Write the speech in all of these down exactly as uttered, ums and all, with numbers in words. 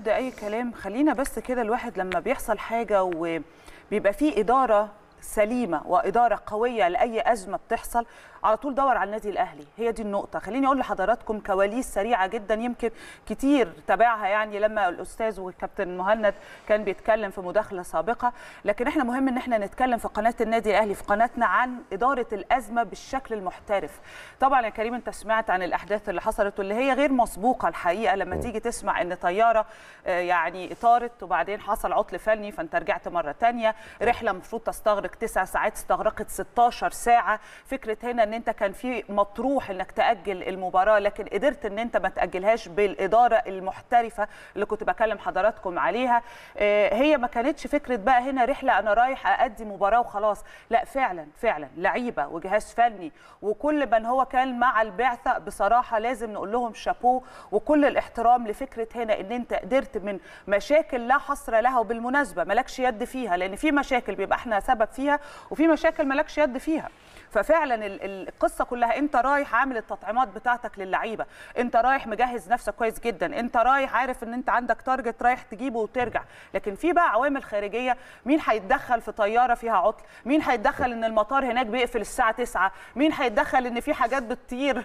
ده اي كلام. خلينا بس كده، الواحد لما بيحصل حاجه وبيبقى فيه اداره سليمه واداره قويه لاي ازمه بتحصل، على طول دور على النادي الاهلي. هي دي النقطه. خليني اقول لحضراتكم كواليس سريعه جدا، يمكن كتير تابعها يعني لما الاستاذ والكابتن مهند كان بيتكلم في مداخله سابقه، لكن احنا مهم ان احنا نتكلم في قناه النادي الاهلي، في قناتنا، عن اداره الازمه بالشكل المحترف. طبعا يا كريم انت سمعت عن الاحداث اللي حصلت واللي هي غير مسبوقه الحقيقه، لما تيجي تسمع ان طياره يعني طارت وبعدين حصل عطل فني فانت رجعت مره ثانيه، رحله المفروض تستغرق تسع ساعات استغرقت ستاشر ساعه. فكره هنا ان انت كان في مطروح انك تاجل المباراه، لكن قدرت ان انت ما تاجلهاش بالاداره المحترفه اللي كنت بكلم حضراتكم عليها. هي ما كانتش فكره بقى هنا رحله انا رايح اادي مباراه وخلاص، لا فعلا فعلا لعيبه وجهاز فني وكل من هو كان مع البعثه بصراحه لازم نقول لهم شابوه وكل الاحترام لفكره هنا ان انت قدرت من مشاكل لا حصر لها، وبالمناسبه مالكش يد فيها، لان في مشاكل بيبقى احنا سبب فيها وفي مشاكل مالكش يد فيها. ففعلا القصه كلها انت رايح عامل التطعيمات بتاعتك للعيبه، انت رايح مجهز نفسك كويس جدا، انت رايح عارف ان انت عندك تارجت رايح تجيبه وترجع. لكن في بقى عوامل خارجيه، مين هيتدخل في طياره فيها عطل؟ مين هيتدخل ان المطار هناك بيقفل الساعه تسعة؟ مين هيتدخل ان في حاجات بتطير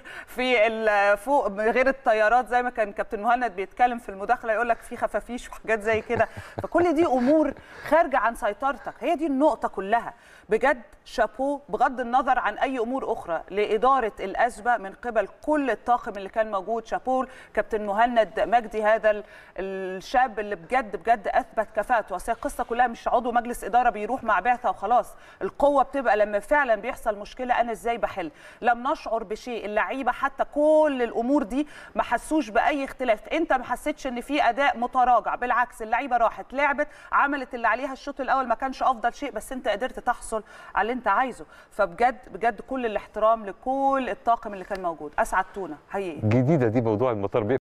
في فوق غير الطيارات زي ما كان كابتن مهند بيتكلم في المداخله يقول لك في خفافيش وحاجات زي كده؟ فكل دي امور خارجه عن سيطرتك. هي دي النقطه كلها. بجد شابوه بغض النظر عن اي امور اخرى لاداره الازمه من قبل كل الطاقم اللي كان موجود. شابوه كابتن مهند مجدي، هذا الشاب اللي بجد بجد اثبت كفاءته. اصل القصه كلها مش عضو مجلس اداره بيروح مع بعثه وخلاص، القوه بتبقى لما فعلا بيحصل مشكله انا ازاي بحل. لم نشعر بشيء، اللعيبه حتى كل الامور دي ما حسوش باي اختلاف، انت ما حسيتش ان في اداء متراجع، بالعكس اللعيبه راحت لعبت عملت اللي عليها. الشوط الاول ما كانش افضل شيء بس انت قدرت تحصل على اللي انت عايزه. فبجد بجد كل الاحترام لكل الطاقم اللي كان موجود، اسعدتونا حقيقي. جديده دي موضوع المطار.